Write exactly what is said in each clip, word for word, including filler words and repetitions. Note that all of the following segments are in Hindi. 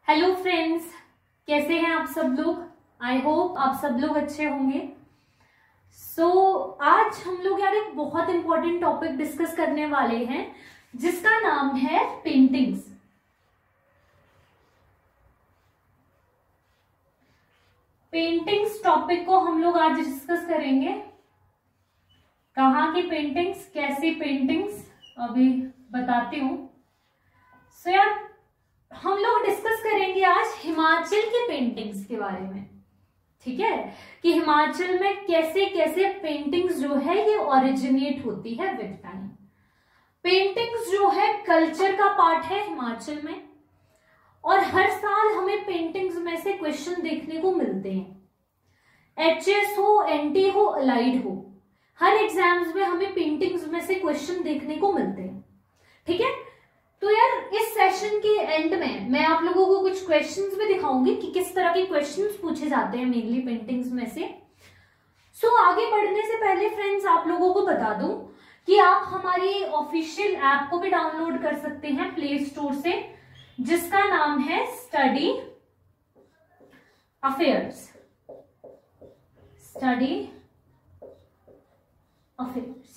हेलो फ्रेंड्स, कैसे हैं आप सब लोग। आई होप आप सब लोग अच्छे होंगे। सो so, आज हम लोग यार एक बहुत इंपॉर्टेंट टॉपिक डिस्कस करने वाले हैं जिसका नाम है पेंटिंग्स। पेंटिंग्स टॉपिक को हम लोग आज डिस्कस करेंगे। कहाँ की पेंटिंग्स, कैसी पेंटिंग्स, अभी बताती हूँ। सो so, यार हम लोग डिस्कस करेंगे आज हिमाचल के पेंटिंग्स के बारे में। ठीक है, कि हिमाचल में कैसे कैसे पेंटिंग्स जो है ये ओरिजिनेट होती है विद टाइम। पेंटिंग्स जो है कल्चर का पार्ट है हिमाचल में, और हर साल हमें पेंटिंग्स में से क्वेश्चन देखने को मिलते हैं। एचएस हो, एनटी हो, अलाइड हो, हर एग्जाम्स में हमें पेंटिंग्स में से क्वेश्चन देखने को मिलते हैं। ठीक है, तो यार इस सेशन के एंड में मैं आप लोगों को कुछ क्वेश्चंस भी दिखाऊंगी कि किस तरह के क्वेश्चंस पूछे जाते हैं मेनली पेंटिंग्स में से। सो so, आगे बढ़ने से पहले फ्रेंड्स आप लोगों को बता दूं कि आप हमारी ऑफिशियल ऐप को भी डाउनलोड कर सकते हैं प्ले स्टोर से, जिसका नाम है स्टडी अफेयर्स। स्टडी अफेयर्स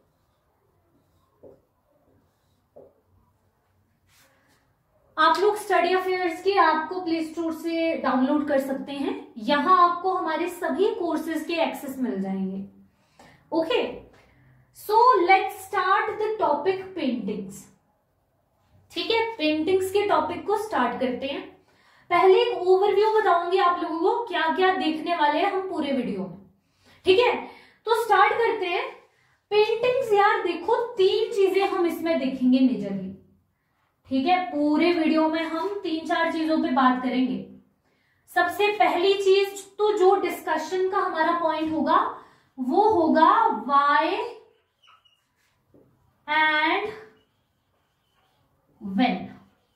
आप लोग स्टडी अफेयर्स की ऐप को प्ले स्टोर से डाउनलोड कर सकते हैं। यहां आपको हमारे सभी कोर्सेज के एक्सेस मिल जाएंगे। Okay, so let's start the topic paintings. ठीक है, पेंटिंग्स के टॉपिक को स्टार्ट करते हैं। पहले एक ओवरव्यू बताऊंगी आप लोगों को क्या क्या देखने वाले हैं हम पूरे वीडियो में। ठीक है, तो स्टार्ट करते हैं। पेंटिंग्स यार देखो, तीन चीजें हम इसमें देखेंगे मेजरली। ठीक है, पूरे वीडियो में हम तीन चार चीजों पे बात करेंगे। सबसे पहली चीज तो जो डिस्कशन का हमारा पॉइंट होगा वो होगा व्हाई एंड व्हेन।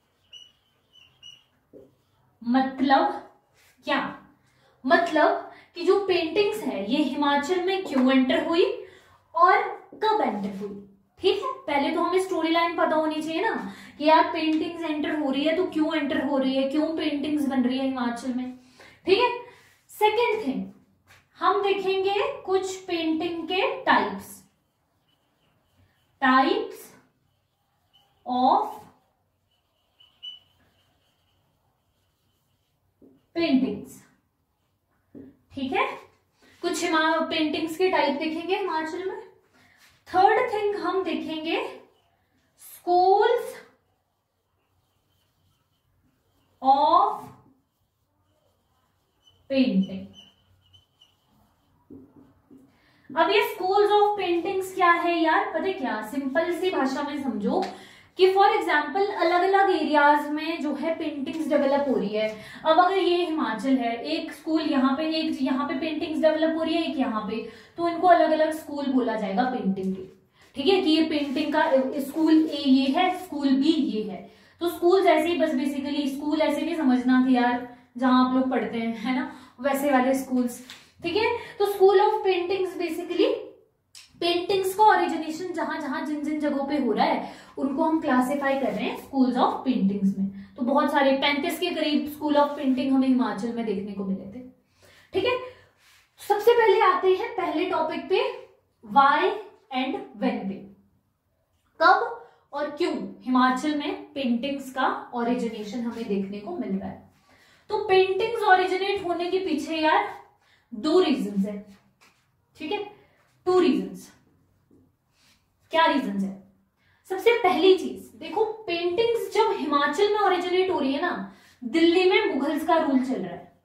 मतलब क्या? मतलब कि जो पेंटिंग्स है ये हिमाचल में क्यों एंटर हुई और कब एंटर हुई। ठीक है, पहले तो हमें स्टोरी लाइन पता होनी चाहिए ना कि यार पेंटिंग्स एंटर हो रही है तो क्यों एंटर हो रही है, क्यों पेंटिंग्स बन रही है हिमाचल में। ठीक है, सेकेंड थिंग हम देखेंगे कुछ पेंटिंग के टाइप्स टाइप्स ऑफ पेंटिंग्स। ठीक है, कुछ पेंटिंग्स के टाइप देखेंगे हिमाचल में। थर्ड थिंग हम देखेंगे स्कूल्स ऑफ पेंटिंग। अब ये स्कूल्स ऑफ पेंटिंग्स क्या है यार, पता है क्या, सिंपल सी भाषा में समझो कि फॉर एग्जाम्पल अलग अलग एरियाज में जो है पेंटिंग्स डेवलप हो रही है। अब अगर ये हिमाचल है, एक स्कूल यहाँ पे, एक यहाँ पे पेंटिंग्स डेवलप हो रही है, एक यहाँ पे, तो इनको अलग अलग स्कूल बोला जाएगा पेंटिंग के। ठीक है, कि ये पेंटिंग का स्कूल ए ये है, स्कूल बी ये है। तो स्कूल्स ऐसे ही, बस बेसिकली स्कूल ऐसे नहीं समझना कि यार जहां आप लोग पढ़ते हैं, है ना, वैसे वाले स्कूल्स। ठीक है, तो school of paintings basically paintings का ओरिजिनेशन जहां जहां जिन जिन जगहों पे हो रहा है उनको हम क्लासिफाई कर रहे हैं स्कूल्स ऑफ पेंटिंग्स में। तो बहुत सारे पैंतीस के करीब स्कूल ऑफ पेंटिंग हमें हिमाचल में देखने को मिले थे। ठीक है, सबसे पहले आते हैं पहले टॉपिक पे, व्हाई एंड व्हेन पे। कब और क्यों हिमाचल में पेंटिंग्स का ओरिजिनेशन हमें देखने को मिल रहा है। तो पेंटिंग्स ओरिजिनेट होने के पीछे यार दो रीजंस है। ठीक है, टू रीजंस। क्या रीजंस है? सबसे पहली चीज देखो, पेंटिंग्स जब हिमाचल में ओरिजिनेट हो रही है ना, दिल्ली में मुगल्स का रूल चल रहा है।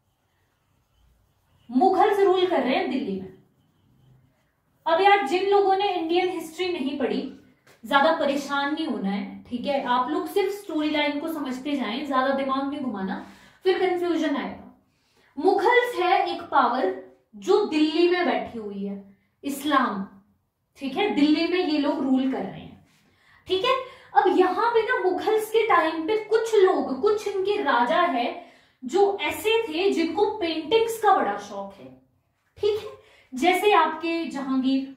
मुगल्स रूल कर रहे हैं दिल्ली में। अब यार जिन लोगों ने इंडियन हिस्ट्री नहीं पढ़ी, ज्यादा परेशान नहीं होना है। ठीक है, आप लोग सिर्फ स्टोरी लाइन को समझते जाएं, ज्यादा दिमाग नहीं घुमाना, फिर कंफ्यूजन आएगा। मुगल्स है एक पावर जो दिल्ली में बैठी हुई है, इस्लाम। ठीक है, दिल्ली में ये लोग रूल कर रहे हैं। ठीक है, अब यहां पे ना मुगल्स के टाइम पे कुछ लोग, कुछ इनके राजा है जो ऐसे थे जिनको पेंटिंग्स का बड़ा शौक है। ठीक है, जैसे आपके जहांगीर,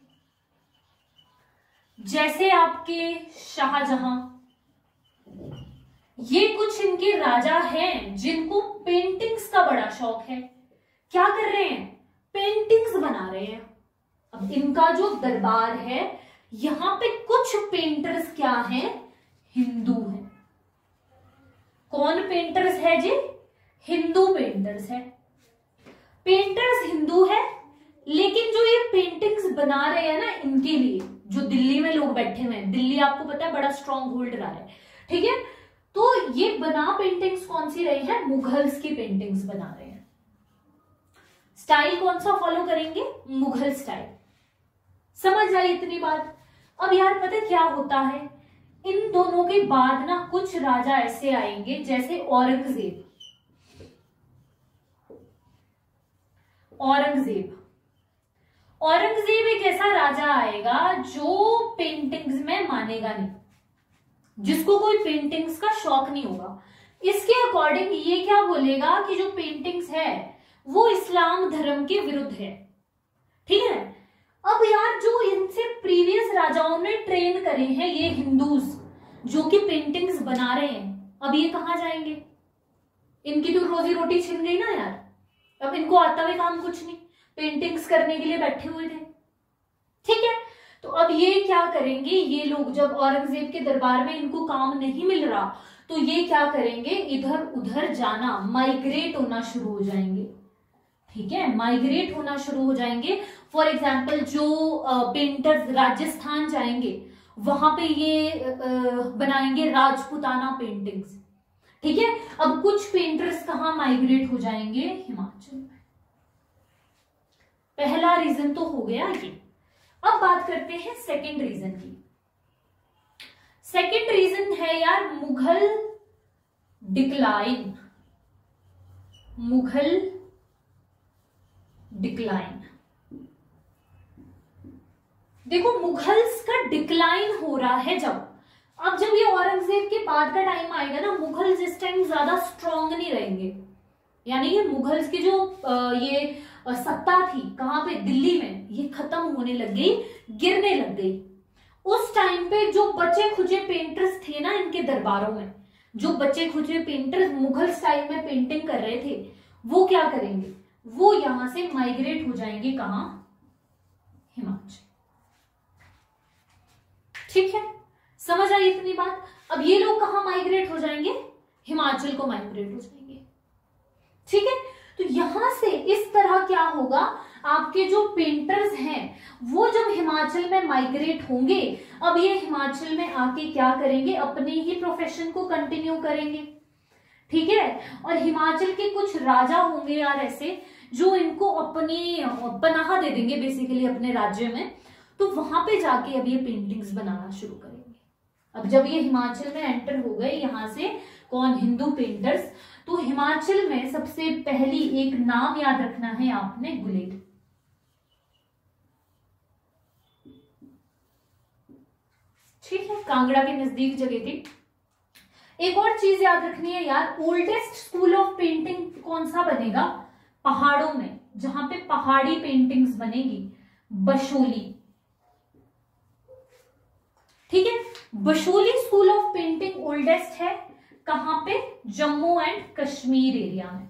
जैसे आपके शाहजहां, ये कुछ इनके राजा हैं जिनको पेंटिंग्स का बड़ा शौक है। क्या कर रहे हैं? पेंटिंग्स बना रहे हैं। अब इनका जो दरबार है, यहां पे कुछ पेंटर्स क्या हैं? हिंदू हैं। कौन पेंटर्स है जी? हिंदू पेंटर्स है। पेंटर्स हिंदू है, लेकिन जो ये पेंटिंग्स बना रहे हैं ना, इनके लिए जो दिल्ली में लोग बैठे हुए हैं, दिल्ली आपको पता है बड़ा स्ट्रॉन्ग होल्ड रहा है, ठीक है, तो ये बना पेंटिंग्स कौन सी रही है? मुगल्स की पेंटिंग्स बना रहे हैं। स्टाइल कौन सा फॉलो करेंगे? मुगल स्टाइल। समझ आई इतनी बात? अब यार पता क्या होता है, इन दोनों के बाद ना कुछ राजा ऐसे आएंगे जैसे औरंगजेब। औरंगजेब औरंगजेब एक ऐसा राजा आएगा जो पेंटिंग्स में मानेगा नहीं, जिसको कोई पेंटिंग्स का शौक नहीं होगा। इसके अकॉर्डिंग ये क्या बोलेगा कि जो पेंटिंग्स है वो इस्लाम धर्म के विरुद्ध है, ठीक है। अब यार जो इनसे प्रीवियस राजाओं ने ट्रेन करे हैं ये हिंदूज जो कि पेंटिंग्स बना रहे हैं, अब ये कहां जाएंगे? इनकी तो रोजी रोटी छिन गई ना यार। अब इनको आता हुआ काम कुछ नहीं, पेंटिंग्स करने के लिए बैठे हुए थे, ठीक है। तो अब ये क्या करेंगे, ये लोग जब औरंगजेब के दरबार में इनको काम नहीं मिल रहा तो ये क्या करेंगे, इधर उधर जाना, माइग्रेट होना शुरू हो जाएंगे, ठीक है, माइग्रेट होना शुरू हो जाएंगे। फॉर एग्जाम्पल जो पेंटर्स राजस्थान जाएंगे वहां पे ये uh, बनाएंगे राजपुताना पेंटिंग्स, ठीक है। अब कुछ पेंटर्स कहां माइग्रेट हो जाएंगे? हिमाचल में। पहला रीजन तो हो गया ये। अब बात करते हैं सेकंड रीजन की। सेकंड रीजन है यार मुगल डिक्लाइन। मुगल डिक्लाइन। देखो मुगल्स का डिक्लाइन हो रहा है जब अब जब ये औरंगजेब के बाद का टाइम आएगा ना, मुगल्स इस टाइम ज्यादा स्ट्रॉन्ग नहीं रहेंगे, यानी ये मुगल्स की जो ये सत्ता थी कहां पे? दिल्ली में, ये खत्म होने लग गई, गिरने लग गई। उस टाइम पे जो बचे खुचे पेंटर्स थे ना इनके दरबारों में, जो बचे खुचे पेंटर्स मुगल स्टाइल में पेंटिंग कर रहे थे, वो क्या करेंगे? वो यहां से माइग्रेट हो जाएंगे कहां? हिमाचल, ठीक है। समझ आई इतनी बात? अब ये लोग कहां माइग्रेट हो जाएंगे? हिमाचल को माइग्रेट हो जाएंगे, ठीक है। तो यहां से इस तरह क्या होगा, आपके जो पेंटर्स हैं वो जब हिमाचल में माइग्रेट होंगे, अब ये हिमाचल में आके क्या करेंगे? अपने ही प्रोफेशन को कंटिन्यू करेंगे, ठीक है। और हिमाचल के कुछ राजा होंगे यार ऐसे जो इनको अपनी पनाह दे देंगे बेसिकली अपने राज्य में, तो वहां पे जाके अब ये पेंटिंग्स बनाना शुरू करेंगे। अब जब ये हिमाचल में एंटर हो गए, यहां से कौन? हिंदू पेंटर्स। तो हिमाचल में सबसे पहली एक नाम याद रखना है आपने, गुलेर। ठीक है, कांगड़ा के नजदीक जगह थी। एक और चीज याद रखनी है यार, ओल्डेस्ट स्कूल ऑफ पेंटिंग कौन सा बनेगा? पहाड़ों में, जहां पे पहाड़ी पेंटिंग्स बनेगी, बशोली, ठीक है। Basohli school of painting oldest है कहां पे? जम्मू एंड कश्मीर एरिया में।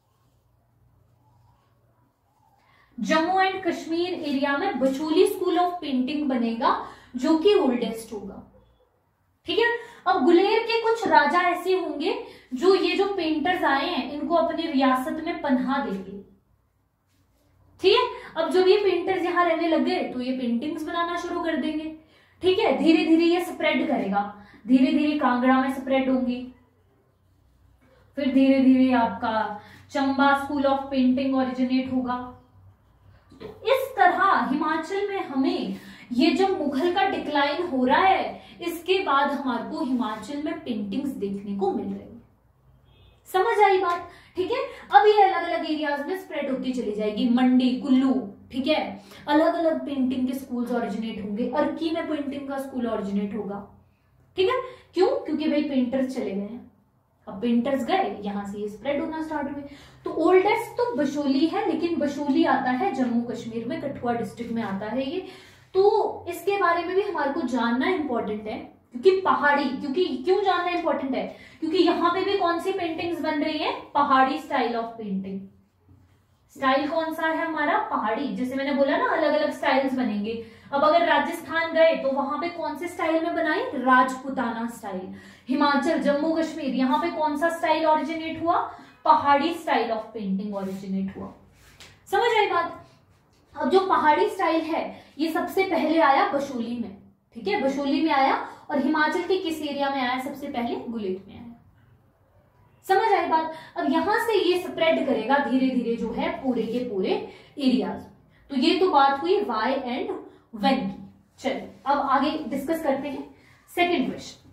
जम्मू एंड कश्मीर एरिया में बशोली स्कूल ऑफ पेंटिंग बनेगा जो कि ओल्डेस्ट होगा, ठीक है। अब गुलेर के कुछ राजा ऐसे होंगे जो ये जो पेंटर्स आए हैं इनको अपनी रियासत में पनाह देंगे, ठीक है। अब जब ये पेंटर्स यहां रहने लग गए तो ये पेंटिंग्स बनाना शुरू कर देंगे, ठीक है। धीरे धीरे ये स्प्रेड करेगा, धीरे धीरे कांगड़ा में स्प्रेड होंगी, फिर धीरे धीरे आपका Chamba school of painting originate होगा। तो इस तरह हिमाचल में हमें ये जब मुगल का डिक्लाइन हो रहा है, इसके बाद हमारे को हिमाचल में पेंटिंग्स देखने को मिल रही है। समझ आई बात? ठीक है। अब ये अलग अलग एरियाज में स्प्रेड होती चली जाएगी, मंडी, कुल्लू, ठीक है, अलग अलग पेंटिंग के स्कूल्स ओरिजिनेट होंगे। अर्की में पेंटिंग का स्कूल ओरिजिनेट होगा, ठीक है। क्यों? क्योंकि भाई पेंटर्स चले गए हैं, अब पेंटर्स गए, यहां से ये स्प्रेड होना स्टार्ट हुए। तो ओल्डेस्ट तो बशोली है, लेकिन बशोली आता है जम्मू कश्मीर में, कठुआ डिस्ट्रिक्ट में आता है ये। तो इसके बारे में भी हमारे को जानना इंपॉर्टेंट है क्योंकि पहाड़ी, क्योंकि क्यों जानना इंपॉर्टेंट है, क्योंकि यहां पे भी कौन सी पेंटिंग्स बन रही है, पहाड़ी स्टाइल ऑफ पेंटिंग। स्टाइल कौन सा है हमारा, पहाड़ी। जैसे मैंने बोला ना अलग अलग स्टाइल्स बनेंगे। अब अगर राजस्थान गए तो वहां पे कौन से स्टाइल में बनाई, राजपुताना स्टाइल। हिमाचल, जम्मू कश्मीर, यहाँ पे कौन सा स्टाइल ओरिजिनेट हुआ, पहाड़ी स्टाइल ऑफ पेंटिंग ओरिजिनेट हुआ। समझ आई बात। अब जो पहाड़ी स्टाइल है ये सबसे पहले आया बशोली में, ठीक है, बशोली में आया, और हिमाचल के किस एरिया में आया, सबसे पहले गुलेट में आया। समझ आई बात। अब यहां से ये स्प्रेड करेगा धीरे धीरे जो है पूरे के पूरे एरियाज। तो ये तो बात हुई वाई एंड व्हेन की। चलिए अब आगे डिस्कस करते हैं सेकेंड क्वेश्चन।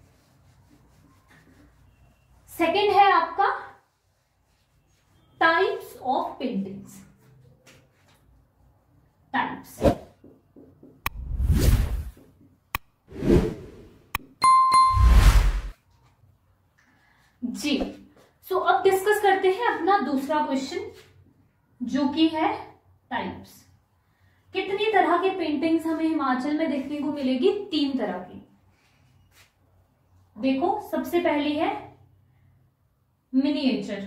सेकेंड है आपका टाइप्स ऑफ पेंटिंग्स। टाइप्स, जी। सो so, अब डिस्कस करते हैं अपना दूसरा क्वेश्चन जो कि है टाइप्स। कितनी तरह के पेंटिंग्स हमें हिमाचल में देखने को मिलेगी, तीन तरह की। देखो सबसे पहली है मिनिएचर,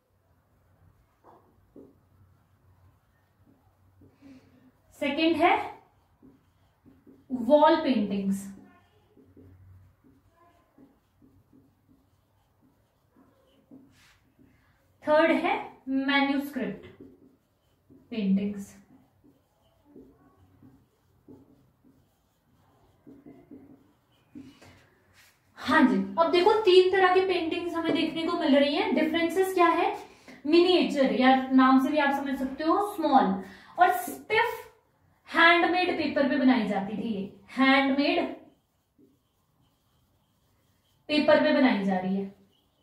सेकंड है वॉल पेंटिंग्स, थर्ड है मैन्युस्क्रिप्ट पेंटिंग्स। हाँ जी, अब देखो तीन तरह की पेंटिंग्स हमें देखने को मिल रही हैं। डिफरेंसेस क्या है, मिनिएचर या नाम से भी आप समझ सकते हो स्मॉल, और स्टिफ हैंडमेड पेपर पे बनाई जाती थी। ये हैंडमेड पेपर पे बनाई जा रही है,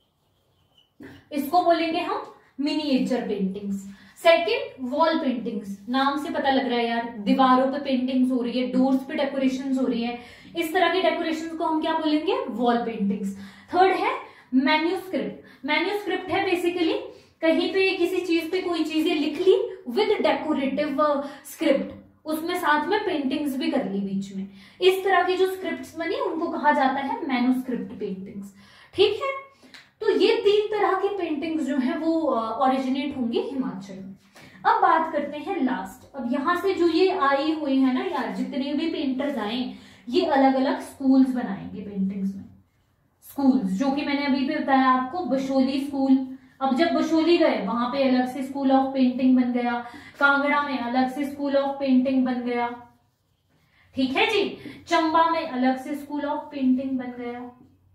इसको बोलेंगे हम miniature paintings. Second wall paintings, नाम से पता लग रहा है यार, दीवारों पे पेंटिंग्स हो रही है, डोर्स पे डेकोरेशंस हो रही है, इस तरह के डेकोरेशंस को हम क्या बोलेंगे, वॉल पेंटिंग्स। थर्ड है मैन्युस्क्रिप्ट। मैन्युस्क्रिप्ट है बेसिकली कहीं पे किसी चीज पे कोई चीजें लिख ली विद डेकोरेटिव स्क्रिप्ट, उसमें साथ में पेंटिंग्स भी कर ली बीच में। इस तरह की जो स्क्रिप्ट्स बनी उनको कहा जाता है मैन्युस्क्रिप्ट पेंटिंग्स। ठीक है, तो ये तीन तरह की पेंटिंग्स जो है वो ओरिजिनेट होंगी हिमाचल में। अब बात करते हैं लास्ट। अब यहां से जो ये आई हुई है ना यार, जितने भी पेंटर्स आए ये अलग अलग स्कूल्स बनाएंगे पेंटिंग्स में। स्कूल्स जो कि मैंने अभी भी बताया आपको, बशोली स्कूल। अब जब बशोली गए वहां पे अलग से स्कूल ऑफ पेंटिंग बन गया, कांगड़ा में अलग से स्कूल ऑफ पेंटिंग बन गया, ठीक है जी, चंबा में अलग से स्कूल ऑफ पेंटिंग बन गया,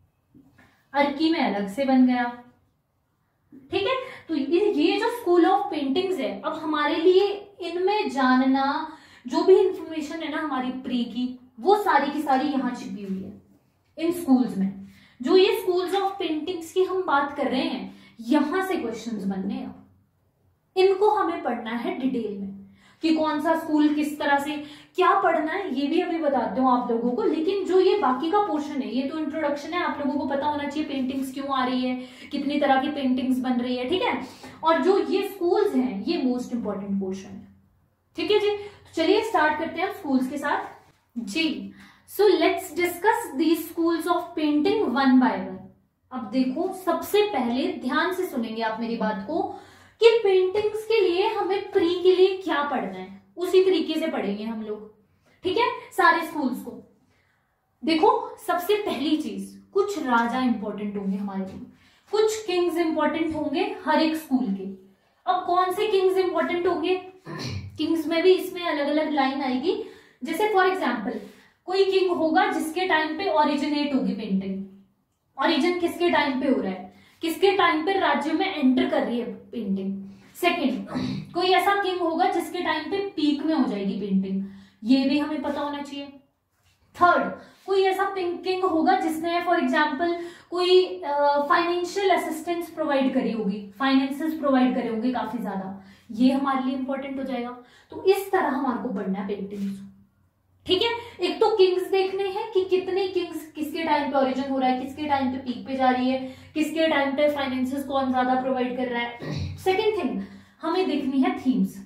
अर्की में अलग से बन गया। ठीक है, तो ये जो स्कूल ऑफ पेंटिंग्स है, अब हमारे लिए इनमें जानना जो भी इंफॉर्मेशन है ना हमारी प्री की, वो सारी की सारी यहां छिपी हुई है इन स्कूल्स में। जो ये स्कूल्स ऑफ पेंटिंग्स की हम बात कर रहे हैं, यहां से क्वेश्चंस बनने हैं, इनको हमें पढ़ना है डिटेल में कि कौन सा स्कूल किस तरह से क्या पढ़ना है, ये भी अभी बताते हूँ आप लोगों को। लेकिन जो ये बाकी का पोर्शन है, ये तो इंट्रोडक्शन है, आप लोगों को पता होना चाहिए पेंटिंग्स क्यों आ रही है, कितनी तरह की पेंटिंग्स बन रही है, ठीक है। और जो ये स्कूल्स हैं ये मोस्ट इंपॉर्टेंट पोर्शन है, ठीक है जी। तो चलिए स्टार्ट करते हैं स्कूल्स के साथ जी। So let's discuss these schools of painting one by one. अब देखो सबसे पहले ध्यान से सुनेंगे आप मेरी बात को कि पेंटिंग्स के लिए हमें प्री के लिए क्या पढ़ना है, उसी तरीके से पढ़ेंगे हम लोग, ठीक है, सारे स्कूल्स को। देखो सबसे पहली चीज, कुछ राजा इंपॉर्टेंट होंगे हमारे लिए, कुछ किंग्स इंपॉर्टेंट होंगे हर एक स्कूल के। अब कौन से किंग्स इंपॉर्टेंट होंगे, किंग्स में भी इसमें अलग अलग लाइन आएगी। जैसे फॉर एग्जाम्पल कोई किंग होगा जिसके टाइम पे ओरिजिनेट होगी पेंटिंग, ओरिजिन किसके टाइम पे हो रहा है, किसके टाइम पे राज्य में एंटर कर रही है पेंटिंग। सेकंड, कोई ऐसा किंग होगा जिसके टाइम पे पीक में हो जाएगी पेंटिंग, ये भी हमें पता होना चाहिए। थर्ड, कोई ऐसा किंग होगा जिसने फॉर एग्जांपल कोई फाइनेंशियल असिस्टेंस प्रोवाइड करी होगी, फाइनेंसेस प्रोवाइड करे होंगे काफी ज्यादा, ये हमारे लिए इंपॉर्टेंट हो जाएगा। तो इस तरह हमारे को पढ़ना है पेंटिंग्स, ठीक है। एक तो किंग्स देखने हैं कि कितने किंग्स किसके टाइम पे ओरिजिन हो रहा है, किसके टाइम पे पीक पे जा रही है, किसके टाइम पे फाइनेंसेस कौन ज्यादा प्रोवाइड कर रहा है। सेकंड थिंग हमें देखनी है थीम्स,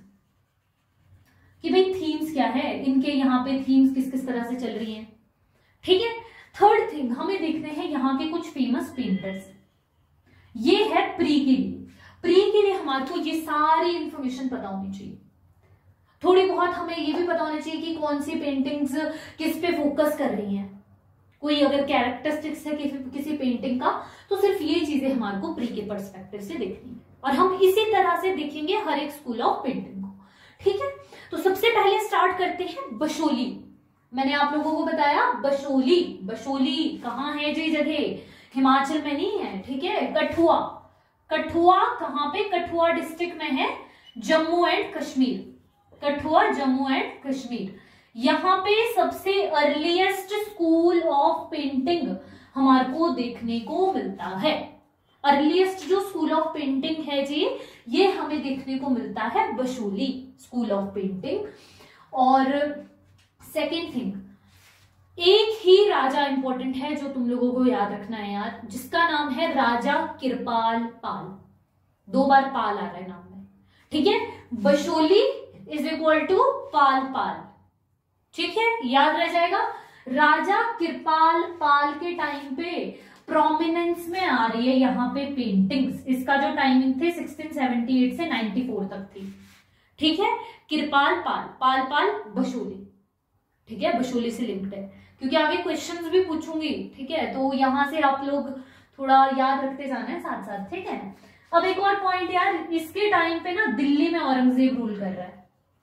कि भाई थीम्स क्या है, इनके यहाँ पे थीम्स किस किस तरह से चल रही हैं, ठीक है। थर्ड थिंग हमें देखने हैं यहाँ के कुछ फेमस पेंटर्स। ये है प्री के लिए। प्री के लिए हमारे को ये सारी इंफॉर्मेशन पता होनी चाहिए। थोड़ी बहुत हमें ये भी पता होना चाहिए कि कौन सी पेंटिंग्स किस पे फोकस कर रही हैं, कोई अगर कैरेक्टरिस्टिक्स है किसी किसी पेंटिंग का, तो सिर्फ ये चीजें हमारे को प्री के पर्सपेक्टिव से देखनी है। और हम इसी तरह से देखेंगे हर एक स्कूल ऑफ पेंटिंग को, ठीक है। तो सबसे पहले स्टार्ट करते हैं बशोली। मैंने आप लोगों को बताया बशोली। बशोली कहाँ है जी जगह? हिमाचल में नहीं है, ठीक है। कठुआ, कठुआ कहाँ पे? कठुआ डिस्ट्रिक्ट में है, जम्मू एंड कश्मीर। कठुआ जम्मू एंड कश्मीर। यहाँ पे सबसे अर्लीस्ट स्कूल ऑफ पेंटिंग हमारे को देखने को मिलता है। अर्लीस्ट जो स्कूल ऑफ पेंटिंग है जी, ये हमें देखने को मिलता है बशोली स्कूल ऑफ पेंटिंग। और सेकेंड थिंग, एक ही राजा इंपॉर्टेंट है जो तुम लोगों को याद रखना है यार, जिसका नाम है राजा किरपाल पाल। दो बार पाल आ रहा है नाम में, ठीक है। Basohli is equal to Pal Pal, ठीक है, याद रह जाएगा। राजा किरपाल पाल के टाइम पे प्रोमिनेंस में आ रही है यहाँ पे पेंटिंग्स। इसका जो टाइमिंग थे सिक्सटीन सेवेंटी एट से नाइंटी फोर तक थी, ठीक है। किरपाल पाल, पाल पाल बशोली, ठीक है, बशोली से लिंक्ड है, क्योंकि आगे क्वेश्चंस भी पूछूंगी, ठीक है। तो यहां से आप लोग थोड़ा याद रखते जाना है साथ साथ, ठीक है। अब एक और पॉइंट यार, इसके टाइम पे ना दिल्ली में औरंगजेब रूल कर रहा है।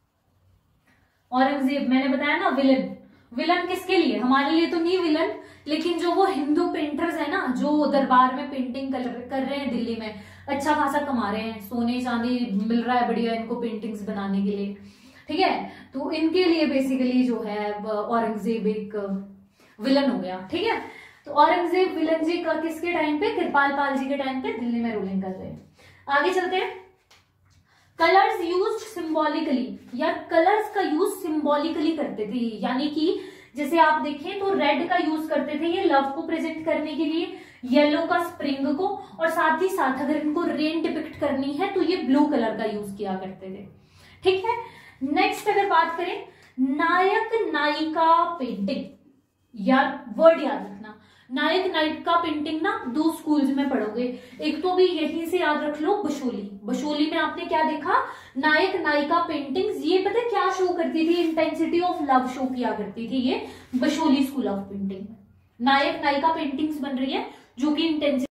औरंगजेब मैंने बताया ना विलन। विलन किसके लिए? हमारे लिए तो नहीं विलन, लेकिन जो वो हिंदू पेंटर्स है ना, जो दरबार में पेंटिंग कर, कर रहे हैं दिल्ली में, अच्छा खासा कमा रहे हैं, सोने चांदी मिल रहा है बढ़िया इनको पेंटिंग्स बनाने के लिए, ठीक है। तो इनके लिए बेसिकली जो है औरंगजेब एक विलन हो गया, ठीक है। तो औरंगजेब विलन जी का किसके टाइम पे? कृपाल पाल जी के टाइम पे दिल्ली में रूलिंग कर रहे हैं। आगे चलते हैं। कलर्स यूज्ड सिंबॉलिकली, या कलर्स का यूज सिंबॉलिकली करते थे, यानी कि जैसे आप देखें तो रेड का यूज करते थे ये लव को प्रेजेंट करने के लिए, येलो का स्प्रिंग को, और साथ ही साथ अगर इनको रेन डिपिक्ट करनी है तो ये ब्लू कलर का यूज किया करते थे, ठीक है। नेक्स्ट अगर बात करें नायक नायिका पेंटिंग, यार वर्ड याद रखना, नायक नायिका पेंटिंग ना दो स्कूल्स में पढ़ोगे। एक तो भी यहीं से याद रख लो बशोली। बशोली में आपने क्या देखा? नायक नायिका पेंटिंग्स। ये पता है क्या शो करती थी? इंटेंसिटी ऑफ लव शो किया करती थी ये बशोली स्कूल ऑफ पेंटिंग में। नायक नायिका पेंटिंग्स बन रही है जो कि इंटेंसिटी